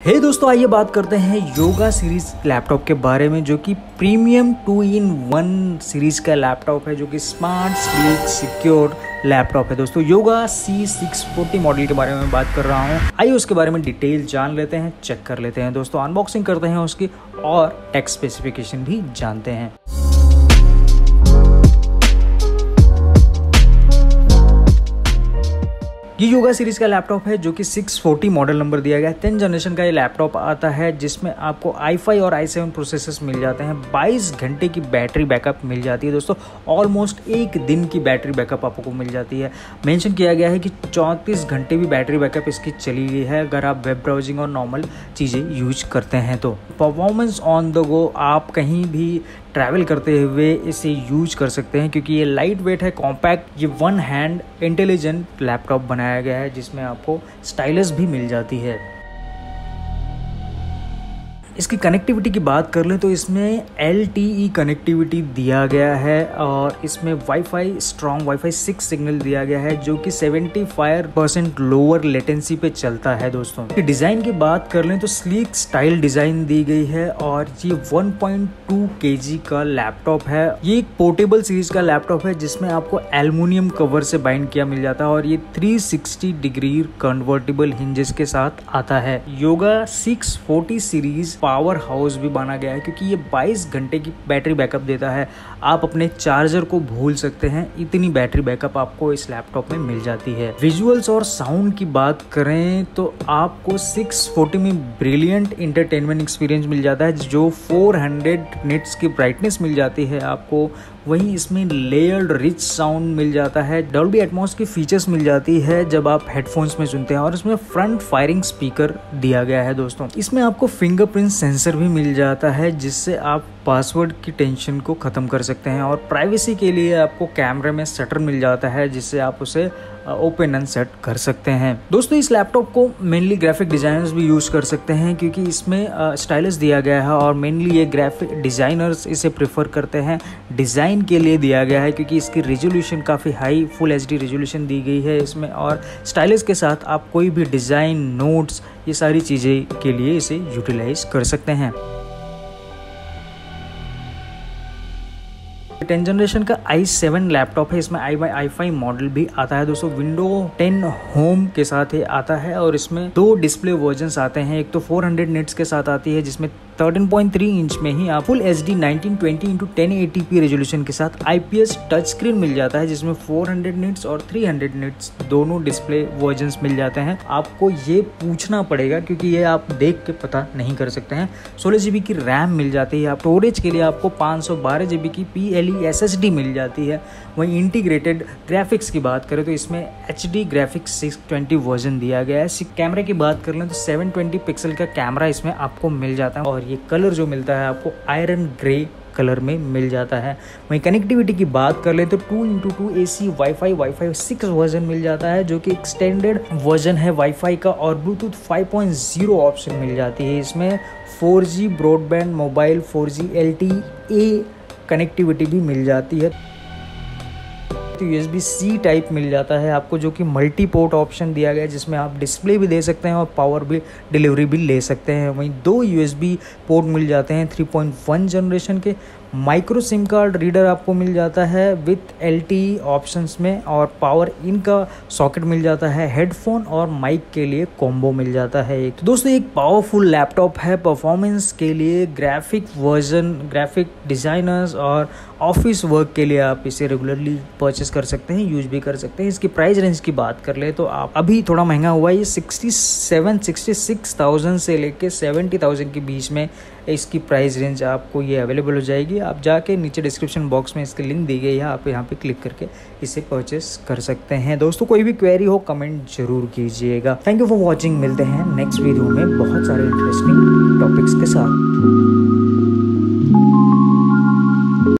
हे दोस्तों, आइए बात करते हैं योगा सीरीज लैपटॉप के बारे में, जो कि प्रीमियम 2-in-1 सीरीज का लैपटॉप है, जो कि स्मार्ट, स्लीक, सिक्योर लैपटॉप है। दोस्तों, योगा C640 मॉडल के बारे में बात कर रहा हूं। आइए उसके बारे में डिटेल जान लेते हैं, चेक कर लेते हैं। दोस्तों, अनबॉक्सिंग करते हैं उसकी और टेक स्पेसिफिकेशन भी जानते हैं। ये योगा सीरीज का लैपटॉप है, जो कि 640 मॉडल नंबर दिया गया है। 10th जनरेशन का ये लैपटॉप आता है, जिसमें आपको i5 और i7 प्रोसेसर्स मिल जाते हैं। 22 घंटे की बैटरी बैकअप मिल जाती है। दोस्तों, ऑलमोस्ट एक दिन की बैटरी बैकअप आपको मिल जाती है। मेंशन किया गया है कि 34 घंटे भी बैटरी बैकअप इसकी चली गई है, अगर आप वेब ब्राउजिंग और नॉर्मल चीज़ें यूज करते हैं तो। परफॉर्मेंस ऑन द गो, आप कहीं भी ट्रैवल करते हुए इसे यूज कर सकते हैं, क्योंकि ये लाइट वेट है, कॉम्पैक्ट, ये वन हैंड इंटेलिजेंट लैपटॉप बनाया गया है, जिसमें आपको स्टाइलस भी मिल जाती है। इसकी कनेक्टिविटी की बात कर लें तो इसमें LTE कनेक्टिविटी दिया गया है, और इसमें वाईफाई स्ट्रॉन्ग वाईफाई 6 सिग्नल दिया गया है, जो कि 75% लोअर लेटेंसी पे चलता है। दोस्तों, डिज़ाइन की बात कर लें तो स्लीक स्टाइल डिज़ाइन दी गई है, और ये 1.2 kg का लैपटॉप है। ये एक पोर्टेबल सीरीज का लैपटॉप है, जिसमें आपको एल्युमिनियम कवर से बाइंड किया मिल जाता है, और ये 360 डिग्री कन्वर्टेबल हिंजेस के साथ आता है। योगा 640 सीरीज पावर हाउस भी बना गया है, क्योंकि ये 22 घंटे की बैटरी बैकअप देता है। आप अपने चार्जर को भूल सकते हैं, इतनी बैटरी बैकअप आपको इस लैपटॉप में मिल जाती है। विजुअल्स और साउंड की बात करें तो आपको 640 में ब्रिलियंट इंटरटेनमेंट एक्सपीरियंस मिल जाता है, जो 400 निट्स की ब्राइटनेस मिल जाती है आपको। वहीं इसमें लेयर्ड रिच साउंड मिल जाता है, डॉल्बी एटमॉस की फीचर्स मिल जाती है जब आप हेडफोन्स में सुनते हैं, और इसमें फ्रंट फायरिंग स्पीकर दिया गया है। दोस्तों, इसमें आपको फिंगरप्रिंट सेंसर भी मिल जाता है, जिससे आप पासवर्ड की टेंशन को खत्म कर सकते हैं, और प्राइवेसी के लिए आपको कैमरे में शटर मिल जाता है, जिससे आप उसे ओपन एंड सेट कर सकते हैं। दोस्तों, इस लैपटॉप को मेनली ग्राफिक डिजाइनर्स भी यूज कर सकते हैं, क्योंकि इसमें स्टाइलस दिया गया है, और मेनली ये ग्राफिक डिजाइनर्स इसे प्रेफर करते हैं। डिजाइन के लिए दिया गया है, क्योंकि इसकी रेजोल्यूशन काफ़ी हाई फुल HD रेजोल्यूशन दी गई है इसमें, और स्टाइलस के साथ आप कोई भी डिज़ाइन, नोट्स, ये सारी चीज़ें के लिए इसे यूटिलाइज कर सकते हैं। 10th जनरेशन का i7 लैपटॉप है, इसमें i5 मॉडल भी आता है। दोस्तों, विंडो 10 होम के साथ ही आता है, और इसमें 2 डिस्प्ले वर्जन्स आते हैं। एक तो 400 निट्स के साथ आती है, जिसमें 13.3 इंच में ही आप फुल HD 1920x1080p रेजोल्यूशन के साथ IPS टच स्क्रीन मिल जाता है, जिसमें 400 निट्स और 300 निट्स दोनों डिस्प्ले वर्जन्स मिल जाते हैं। आपको ये पूछना पड़ेगा, क्योंकि ये आप देख के पता नहीं कर सकते हैं। 16 GB की रैम मिल जाती है। आप स्टोरेज के लिए आपको 512 GB की PLE SSD मिल जाती है। वहीं इंटीग्रेटेड ग्राफिक्स की बात करें तो इसमें HD ग्राफिक्स 620 वर्जन दिया गया है। कैमरे की बात कर लें तो 720 पिक्सल का कैमरा इसमें आपको मिल जाता है, और ये कलर जो मिलता है आपको आयरन ग्रे कलर में मिल जाता है। वहीं कनेक्टिविटी की बात कर ले तो 2x2 AC वाईफाई 6 वर्जन मिल जाता है, जो कि एक्सटेंडेड वर्जन है वाईफाई का, और ब्लूटूथ 5.0 ऑप्शन मिल जाती है। इसमें 4G broadband mobile 4G LTE connectivity भी मिल जाती है। तो USB-C टाइप मिल जाता है आपको, जो कि मल्टी पोर्ट ऑप्शन दिया गया है, जिसमें आप डिस्प्ले भी दे सकते हैं और पावर भी डिलीवरी भी ले सकते हैं। वहीं 2 USB पोर्ट मिल जाते हैं 3.1 जनरेशन के। माइक्रो सिम कार्ड रीडर आपको मिल जाता है विथ LTE ऑप्शंस में, और पावर इन का सॉकेट मिल जाता है। हेडफोन और माइक के लिए कॉम्बो मिल जाता है एक। तो दोस्तों, एक पावरफुल लैपटॉप है। परफॉर्मेंस के लिए ग्राफिक वर्जन, ग्राफिक डिजाइनर्स और ऑफिस वर्क के लिए आप इसे रेगुलरली परचेस कर सकते हैं, यूज भी कर सकते हैं। इसकी प्राइस रेंज की बात कर ले तो आप अभी थोड़ा महंगा हुआ है, ये 66,000 से लेके 70,000 के बीच में इसकी प्राइस रेंज आपको ये अवेलेबल हो जाएगी। आप जाके नीचे डिस्क्रिप्शन बॉक्स में इसकी लिंक दी गई है, आप यहाँ पे क्लिक करके इसे परचेस कर सकते हैं। दोस्तों, कोई भी क्वेरी हो कमेंट जरूर कीजिएगा। Thank you for watching. मिलते हैं नेक्स्ट वीडियो में बहुत सारे इंटरेस्टिंग टॉपिक्स के साथ।